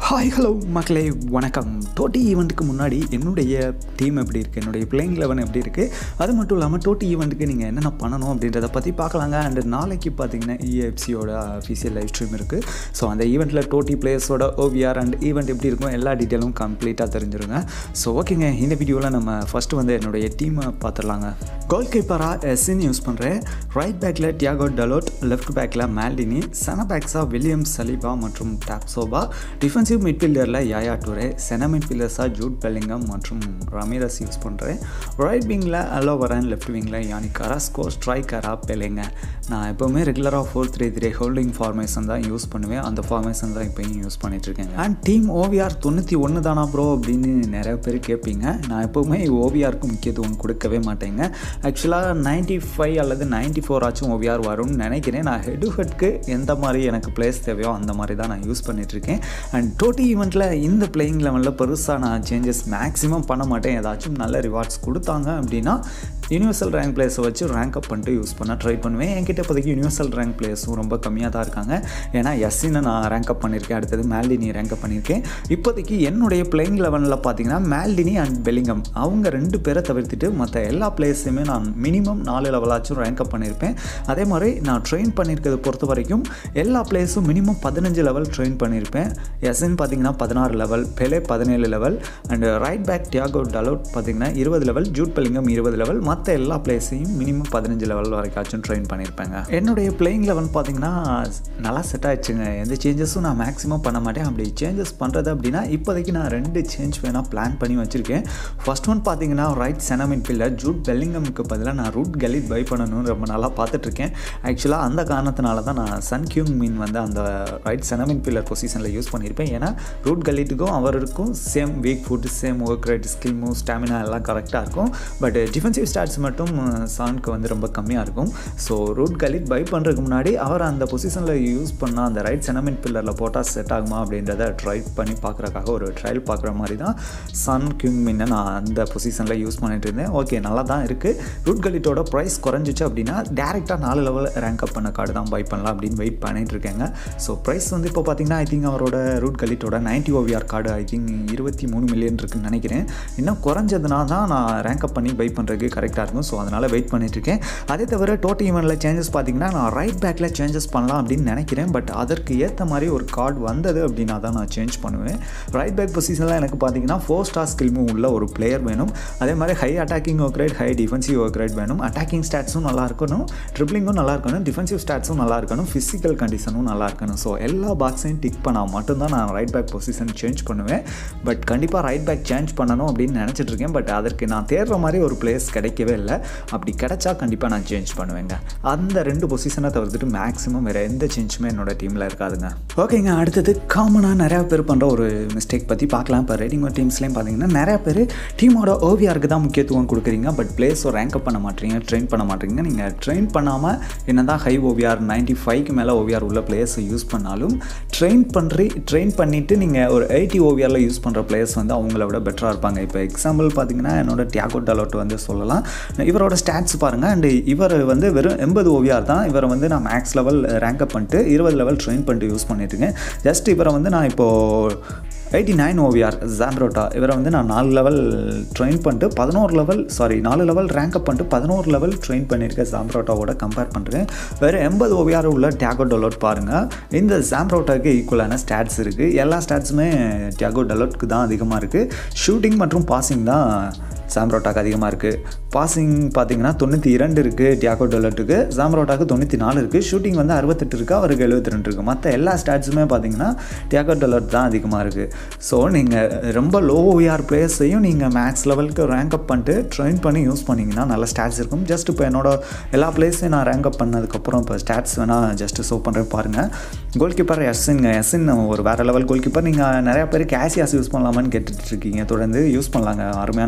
Hi hello மக்களே வணக்கம். டோட்டி ஈவெண்ட்டுக்கு முன்னாடி என்னுடைய டீம் எப்படி இருக்குது, என்னுடைய பிளேயிங் 11 எப்படி இருக்குது, அது மட்டும் இல்லாமல் டோட்டி ஈவெண்ட்டுக்கு நீங்கள் என்னென்ன பண்ணணும் அப்படின்றத பற்றி பார்க்கலாங்க. அண்ட் நாளைக்கு பார்த்தீங்கன்னா 𝐓𝐡𝐢யோட அஃபீஷியல் லைவ் ஸ்ட்ரீம் இருக்குது. ஸோ அந்த ஈவெண்ட்டில் டோட்டி பிளேயர்ஸோட ஓவிஆர் அண்ட் ஈவெண்ட் எப்படி இருக்கும் எல்லா டீட்டெயிலும் கம்ப்ளீட்டாக தெரிஞ்சிருங்க. ஸோ ஓகேங்க, இந்த வீடியோவில் நம்ம ஃபஸ்ட்டு வந்து என்னுடைய டீமை பார்த்துடலாங்க. கோல் கீப்பராக 𝐻𝐴𝐧𝐻𝐸 யூஸ் பண்ணுறேன். ரைட் பேக்கில் டியாகோ டலோட், லெஃப்ட் பேக்கில் மால்டினி, சென்டர் பேக்ஸாக வில்லியம் சலீபா மற்றும் டாப்சோபா, டிஃபென்சிவ் மிட்ஃபீல்டரில் யாயா டூரே, சென்டர் மிட்ஃபீல்டர்ஸாக ஜூட் பெல்லிங்கம் மற்றும் ரமீரஸ் யூஸ் பண்ணுறேன். ரைட் விங்கில் அலோவரன், லெஃப்ட் விங்கில் யானிக் காராஸ்கோ, ஸ்ட்ரைக்கராக பெல்லிங்க. நான் எப்போவுமே ரெகுலராக 4-3-3 ஹோல்டிங் ஃபார்மேஷன் தான் யூஸ் பண்ணுவேன். அந்த ஃபார்மேஷன் தான் இப்போயும் யூஸ் பண்ணிகிட்ருக்கேங்க. அண்ட் டீம் ஓவிஆர் 91 தானா ப்ரோ அப்படின்னு நிறைய பேர் கேட்பீங்க. நான் எப்போவுமே ஓவிஆருக்கு முக்கியத்துவம் கொடுக்கவே மாட்டேங்க. ஆக்சுவலாக 95 அல்லது 94 ஆச்சும் ஓவிஆர் வரும்னு நினைக்கிறேன். நான் ஹெட் டு ஹெட்க்கு எந்த மாதிரி எனக்கு பிளேஸ் தேவையோ அந்த மாதிரி தான் நான் யூஸ் பண்ணிகிட்ருக்கேன். அண்ட் டோட்டி ஈவெண்ட்டில் இந்த பிளேயிங் லெவலில் பெருசாக நான் சேஞ்சஸ் மேக்ஸிமம் பண்ண மாட்டேன். ஏதாச்சும் நல்ல ரிவார்ட்ஸ் கொடுத்தாங்க அப்படின்னா யூனிவர்சல் ரேங்க் பிளேயர்ஸை வச்சு ரேங்க் அப் பண்ணிட்டு யூஸ் பண்ண ட்ரை பண்ணுவேன். என்கிட்ட இப்போதைக்கு யூனிவர்சல் ரேங்க் பிளேயர்ஸும் ரொம்ப கம்மியாக தான் இருக்காங்க. ஏன்னா 𝐻𝐴𝐧 நான் ரேங்க் அப் பண்ணியிருக்கேன், அடுத்தது மால்டினி ரேங்க் அப் பண்ணியிருக்கேன். இப்போதைக்கு என்னுடைய பிளேயிங் லெவலில் பார்த்தீங்கன்னா மால்டினி அண்ட் பெல்லிங்கம் அவங்க 2 பேரை தவிர்த்துட்டு மற்ற எல்லா பிளேயர்ஸுமே நான் மினிமம் 4 லெவலாச்சும் ரேங்க் அப் பண்ணியிருப்பேன். அதே மாதிரி நான் ட்ரெயின் பண்ணியிருக்கிறத பொறுத்த வரைக்கும் எல்லா பிளேயர்ஸும் மினிமம் 15 லெவல் ட்ரெயின் பண்ணியிருப்பேன். 𝐻𝐴𝐧 பார்த்தீங்கன்னா 16 level, Pele 17 level, and right back Diogo Dalot பார்த்தீங்கன்னா 20 லெவல், ஜூட் பெல்லிங்கம் 20 லெவல், மற்ற எல்லா பிளேயர்ஸையும் மினிமம் 15 லெவல் வரைக்காச்சும் ட்ரெயின் பண்ணியிருப்பேங்க. என்னுடைய பிளேயிங் லெவல் பார்த்தீங்கன்னா நல்லா செட் ஆகிடுச்சுங்க. எந்த சேஞ்சஸும் நான் மேக்ஸிமம் பண்ண மாட்டேன். அப்படி சேஞ்சஸ் பண்ணுறது அப்படின்னா இப்போதைக்கு நான் 2 சேஞ்ச் வேணால் பிளான் பண்ணி வச்சுருக்கேன். ஃபர்ஸ்ட் ஒன் பார்த்தீங்கன்னா ரைட் சென்டர் மிட்ஃபீல்டர் ஜூட் பெல்லிங்கமுக்கு பதிலாக நான் 𝐓𝐴𝐳𝐳 பை பண்ணணும்னு ரொம்ப நாளாக பார்த்துட்ருக்கேன். ஆக்சுவலாக அந்த காரணத்தினால தான் நான் 𝐓𝐴𝐳𝐳𝐸 வந்து அந்த ரைட் சென்டர் மிட்ஃபீல்டர் பொசிஷனில் யூஸ் பண்ணியிருப்பேன். ஏன்னா 𝐓𝐴𝐳𝐳 அவருக்கும் same week foot, same work rate, skill move, stamina எல்லாம் கரெக்டாக இருக்கும். பட் டிஃபென்சிவ் ஸ்டாட்ஸ் மட்டும் சானுக்கு வந்து ரொம்ப கம்மியாக இருக்கும். ஸோ 𝐓𝐴𝐳𝐳 பை பண்ணுறதுக்கு முன்னாடி அவர் அந்த பொசிஷனில் யூஸ் பண்ணால் அந்த ரைட் சென்டர் மிட்ஃபீல்டரில் போட்டால் செட் ஆகுமா அப்படின்றத ட்ரை பண்ணி பார்க்குறக்காக ஒரு ட்ரையல் பார்க்குற மாதிரி தான் 𝐓𝐴𝐳𝐳 நான் அந்த பொசிஷனில் யூஸ் பண்ணிட்டு இருந்தேன். ஓகே, நல்லா தான் இருக்குது. 𝐓𝐴𝐳𝐳ோட ப்ரைஸ் குறைஞ்சிச்சு அப்படின்னா டேரெக்டாக 4 லெவல் ரேங்க் அப் பண்ண கார்டு தான் பை பண்ணலாம் அப்படின்னு வெயிட் பண்ணிட்டு இருக்கேங்க. ஸோ ப்ரைஸ் வந்து இப்போ பார்த்தீங்கன்னா ஐ திங்க் அவரோட 𝐓𝐴𝐳𝐳ோட 90 OVR card I think 23 million இருக்குன்னு நினைக்கிறேன். இன்னும் குறைஞ்சதுனா தான் நான் ரேங்க் அப் பண்ணி பை பண்ணுறதுக்கு கரெக்டாக இருக்கும். ஸோ அதனால் வெயிட் பண்ணிட்டுருக்கேன். அதே தவிர டோட்டி ஈவெண்ட்டில் சேஞ்சஸ் பார்த்தீங்கன்னா நான் ரைட் பேக்கில் சேஞ்சஸ் பண்ணலாம் அப்படின்னு நினைக்கிறேன். பட் அதற்கு ஏற்ற மாதிரி ஒரு கார்டு வந்தது அப்படின்னா தான் நான் சேஞ்ச் பண்ணுவேன். ரைட் பேக் பொசிஷனில் எனக்கு பார்த்தீங்கன்னா 4 ஸ்டார் ஸ்கில் மூவ் உள்ள ஒரு பிளேயர் வேணும். அதே மாதிரி high attacking work rate, high defensive work rate வேணும். அட்டாக்கிங் ஸ்டாட்ஸும் நல்லா இருக்கணும், ட்ரிப்ளிங்கும் நல்லா இருக்கணும், டிஃபென்சிவ் ஸ்டாட்ஸும் நல்லா இருக்கணும், ஃபிசிக்கல் கண்டிஷனும் நல்லா இருக்கணும். ஸோ எல்லா பாக்ஸையும் டிக் பண்ணால் மட்டும்தான் நான் ரைட் பேக் பொசிஷன் சேஞ்ச் பண்ணுவேன். பட் கண்டிப்பாக ரைட் பேக் சேஞ்ச் பண்ணணும் அப்படின்னு நினச்சிட்டு இருக்கேன். பட் அதற்கு நான் தேடுற மாதிரி ஒரு பிளேஸ் கிடைக்கவே இல்லை. அப்படி கிடைச்சா கண்டிப்பாக நான் சேஞ்ச் பண்ணுவேங்க. அந்த 2 பொசிஷனை தவிர்த்துட்டு மேக்ஸிமம் வேறு எந்த சேஞ்சுமே என்னோட டீமில் இருக்காதுங்க. ஓகேங்க, அடுத்தது காமனாக நிறையா பேர் பண்ணுற ஒரு மிஸ்டேக் பற்றி பார்க்கலாம். இப்போ ரைடிங் டீம்ஸ்லேயும் பார்த்தீங்கன்னா நிறையா பேர் டீமோட ஓவிஆருக்கு தான் முக்கியத்துவம் கொடுக்குறீங்க. பட் பிளேஸோ ரேங்க் அப் பண்ண மாட்டீங்க, ட்ரெயின் பண்ண மாட்டீங்க. நீங்கள் ட்ரெயின் பண்ணாமல் என்ன தான் ஹை ஓவிஆர் 95க்கு மேலே ஓவிஆர் உள்ள பிளேயர்ஸை யூஸ் பண்ணாலும் ட்ரெயின் பண்ணிவிட்டு நீங்கள் ஒரு 80 ஓவிஆரில் யூஸ் பண்ணுற பிளேயர்ஸ் வந்து அவங்கள விட பெட்டராக இருப்பாங்க. இப்போ எக்ஸாம்பிள் பார்த்தீங்கன்னா என்னோட டியாகோ டலோட் வந்து சொல்லலாம். இவரோட ஸ்டாட்ஸ் பாருங்கள். அண்ட் இவர் வந்து வெறும் 80 ஓவிஆர் தான். இவரை வந்து நான் மேக்ஸ் லெவல் ரேங்க் அப் பண்ணிட்டு 20 லெவல் ட்ரெயின் பண்ணிட்டு யூஸ் பண்ணிட்டுருக்கேன். ஜஸ்ட் இவரை வந்து நான் இப்போது 89 ஓவிஆர் ஸாம்ப்ரோட்டா இவரை வந்து நான் 4 லெவல் ட்ரெயின் பண்ணிட்டு 4 லெவல் ரேங்க் அப் பண்ணிட்டு 11 லெவல் ட்ரெயின் பண்ணியிருக்கேன் ஸாம்ப்ரோட்டாவோட கம்பேர் பண்ணுறேன். வேறு 80 ஓவிஆர் உள்ள டியாகோ டலோட் பாருங்கள். இந்த ஸாம்ப்ரோட்டாவுக்கு ஈக்குவலான ஸ்டாட்ஸ் இருக்குது. எல்லா ஸ்டாட்ஸுமே டியாகோ டலோட்க்கு தான் அதிகமாக இருக்குது. ஷூட்டிங் மற்றும் பாசிங் தான் ஸாம்ப்ரோட்டாக்கு அதிகமாக இருக்குது. பாசிங் பார்த்தீங்கன்னா 92 இருக்குது டியாகோ டலோட்டுக்கு, ஸாம்ப்ரோட்டாக்கு 94 இருக்குது. ஷூட்டிங் வந்து 68 இருக்குது, அவருக்கு 72 இருக்குது. மற்ற எல்லா ஸ்டாட்ஸுமே பார்த்தீங்கன்னா டியாகோ டலோட் தான் அதிகமாக இருக்குது. ஸோ நீங்கள் ரொம்ப லோ ஓவிஆர் பிளேயர்ஸையும் நீங்கள் மேக்ஸ் லெவலுக்கு ரேங்க் அப் பண்ணிட்டு ட்ரெயின் பண்ணி யூஸ் பண்ணிங்கன்னா நல்ல ஸ்டாட்ஸ் இருக்கும். ஜஸ்ட் இப்போ என்னோட எல்லா பிளேஸையும் நான் ரேங்க் அப் பண்ணதுக்கப்புறம் இப்போ ஸ்டாட்ஸ் வேணால் ஜஸ்ட்டு ஷோ பண்ணுறேன் பாருங்கள். கோல் கீப்பர் 𝐻𝐴𝐧 ஒரு வேறு லெவல் கோல் கீப்பர். நீங்கள் நிறையா பேர் 𝐂𝐶𝐴𝐳 யூஸ் பண்ணலாமான்னு கேட்டுட்ருக்கீங்க. தொடர்ந்து யூஸ் பண்ணலாங்க, அருமையான பிளேயர் தான்.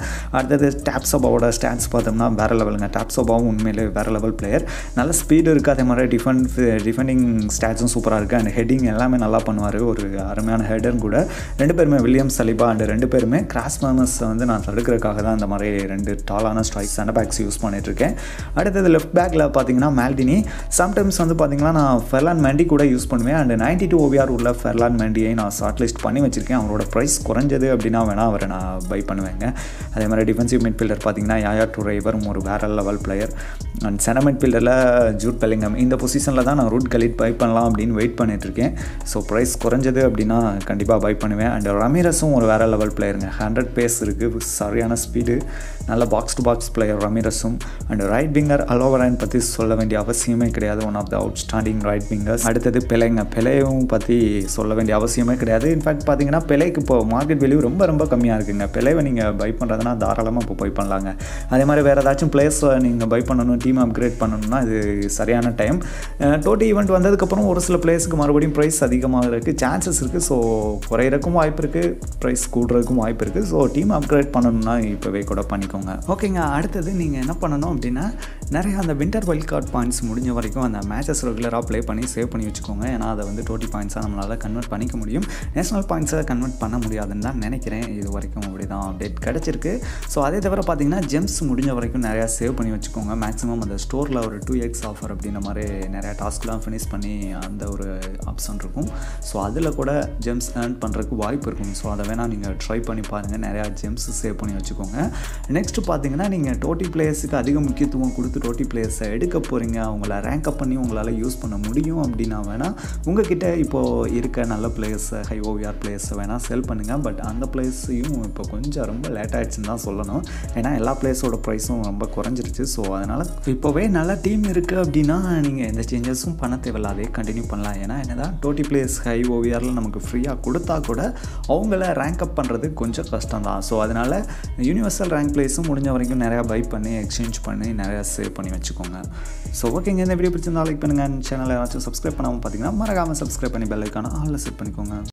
அடுத்தது டாப்ஸோபாவோட ஸ்டாட்ஸ் பார்த்தோம்னா வேறு லெவலுங்க. டாப்ஸோபாவும் உண்மையிலே வேறு லெவல் பிளேயர். நல்ல ஸ்பீடு இருக்குது, அதே மாதிரி டிஃபெண்டிங் ஸ்டாட்ஸும் சூப்பராக இருக்குது. அண்ட் ஹெட்டிங் எல்லாமே நல்லா பண்ணுவார். ஒரு அருமையான ஹெடர் கூட. 2 பேருமே வில்லியம் சலிபா அண்ட் 2 பேருமே கிராஸ் மேமர்ஸை வந்து நான் தடுக்கிறதுக்காக தான் இந்த மாதிரி 2 டாலான ஸ்ட்ரைக் சென்டர் பேக்ஸ் யூஸ் பண்ணிகிட்ருக்கேன். அடுத்தது லெஃப்ட் பேக்கில் பார்த்தீங்கன்னா மால்டினி. சம்டைம்ஸ் வந்து பார்த்தீங்கன்னா நான் ஃபெர்லான் மெண்டி கூட யூஸ் பண்ணுவேன். அண்ட் 92 OVR உள்ள ஃபெர்லான் மெண்டியை நான் ஷார்ட் லிஸ்ட் பண்ணி வச்சுருக்கேன். அவரோட ப்ரைஸ் குறைஞ்சது அப்படின்னா வேணால் அவரை நான் பை பண்ணுவேங்க. அதே மாதிரி டிஃபென்சிவ் மிட்ஃபீல்டர் பார்த்தீங்கன்னா யாயா டூரே, இவரும் ஒரு வேற லெவல் பிளேயர். அண்ட் சென்டர் மிட்ஃபீல்டரில் ஜூட் பெல்லிங்ஹாம். இந்த பொசிஷனில் தான் நான் ரூட் கலிட் பை பண்ணலாம் அப்படின்னு வெயிட் பண்ணிகிட்ருக்கேன். ஸோ ப்ரைஸ் குறைஞ்சது அப்படின்னா கண்டிப்பாக பை பண்ணுவேன். அண்ட் ரமீரஸும் ஒரு வேற லெவல் பிளேயருங்க. 100 பேஸ் இருக்குது, சரியான ஸ்பீடு, நல்ல பாக்ஸ் டு பாக்ஸ் பிளேயர் ரமீரஸும். அண்ட் ரைட் விங்கர் அலோவரான் பற்றி சொல்ல வேண்டிய அவசியமே கிடையாது. One of the outstanding right wingers. அடுத்தது பெலேங்க. பெலேவும் பற்றி சொல்ல வேண்டிய அவசியமே கிடையாது. இன்ஃபேக்ட் பார்த்தீங்கன்னா பெலேக்கு இப்போ மார்க்கெட் வேல்யூ ரொம்ப கம்மியாக இருக்குங்க. பெலேவை நீங்கள் பை பண்ணுறதுனா தாராளமாக இப்போ பை பண்ணலாங்க. அதே மாதிரி வேறு ஏதாச்சும் பிளேயர்ஸை நீங்கள் பை பண்ணணும், டீம் அப்கிரேட் பண்ணணும்னா இது சரியான டைம். டோட்டி ஈவெண்ட் வந்ததுக்கப்புறம் ஒரு சில பிளேயர்ஸுக்கு மறுபடியும் ப்ரைஸ் அதிகமாக இருக்குது, சான்சஸ் இருக்குது. ஸோ குறையிறதுக்கும் வாய்ப்பு இருக்குது, ப்ரைஸ் கூடுறதுக்கும் வாய்ப்பு இருக்குது. ஸோ டீம் அப்கிரேட் பண்ணணும்னா இப்போவே கூட பண்ணிக்கோங்க. ஓகேங்க. அடுத்தது நீங்கள் என்ன பண்ணணும் அப்படின்னா நிறைய அந்த வின்டர் வைல்ட் கார்டு பாயிண்ட்ஸ் முடிஞ்ச வரைக்கும் அந்த மேட்சஸ் ரெகுலராக ப்ளே பண்ணி சேவ் பண்ணி வச்சுக்கோங்க. ஏன்னா அதை வந்து டோட்டி பாயிண்ட்ஸாக நம்மளால் கன்வெர்ட் பண்ணிக்க முடியும். நேஷனல் பாயிண்ட்ஸை கன்வெர்ட் பண்ண முடியாதுன்னு தான் நினைக்கிறேன். இது வரைக்கும் அப்படி தான் அப்டேட் கிடச்சிருக்கு. ஸோ அதே தவிர பார்த்தீங்கன்னா ஜெம்ஸ் முடிஞ்ச வரைக்கும் நிறையா சேவ் பண்ணி வச்சுக்கோங்க. மேக்ஸிமம் அந்த ஸ்டோரில் ஒரு 2x ஆஃபர் அப்படின்ற மாதிரி நிறையா டாஸ்க்லாம் ஃபினிஷ் பண்ணி அந்த ஒரு ஆப்ஷன் இருக்கும். ஸோ அதில் கூட ஜெம்ஸ் ஏர்ன் பண்ணுறதுக்கு வாய்ப்பு இருக்கும். ஸோ அதை வேணால் நீங்கள் ட்ரை பண்ணி பாருங்கள். நிறையா ஜெம்ஸ் சேவ் பண்ணி வச்சுக்கோங்க. நெக்ஸ்ட்டு பார்த்தீங்கன்னா நீங்கள் டோட்டி பிளேயர்ஸுக்கு அதிக முக்கியத்துவம் கொடுத்து டோட்டி பிளேயர்ஸை எடுக்க போகிறீங்க, அவங்கள ரேங்க் அப் பண்ணி உங்களால் யூஸ் பண்ண முடியும் அப்படின்னா வேணால் உங்ககிட்ட இப்போது இருக்க நல்ல பிளேயர்ஸை ஹை OVR பிளேயர்ஸை வேணால் செல் பண்ணுங்கள். பட் அந்த பிளேயர்ஸையும் இப்போ கொஞ்சம் ரொம்ப லேட் ஆகிடுச்சுன்னு தான் சொல்லணும். ஏன்னா எல்லா பிளேயர்ஸோட ப்ரைஸும் ரொம்ப குறைஞ்சிருச்சு. ஸோ அதனால் இப்போவே நல்ல டீம் இருக்குது அப்படின்னா நீங்கள் எந்த சேஞ்சஸும் பண்ண தேவையில்ல, அதே கண்டினியூ பண்ணலாம். ஏன்னா என்னதான் டோட்டி பிளேயர்ஸ் ஹை OVRயில் நமக்கு ஃப்ரீயாக கொடுத்தா கூட அவங்கள ரேங்க் அப் பண்ணுறது கொஞ்சம் கஷ்டம் தான். ஸோ அதனால் யூனிவர்சல் ரேங்க் பிளேஸும் முடிஞ்ச வரைக்கும் நிறையா பை பண்ணி எக்ஸ்சேஞ்ச் பண்ணி நிறையா சேவ் பண்ணி வச்சுக்கோங்க. ஸோ ஓகேங்க. இந்த வீடியோ பிடிச்சிருந்தா லைக் பண்ணுங்கள். சேனலை ஏதாச்சும் சப்ஸ்கிரைப் பண்ணாமல் பார்த்தீங்கன்னா மறக்காமல் சப்ஸ்கிரைப் பண்ணி பெல் ஐக்கான ஆல்ல செட் பண்ணிக்கோங்க.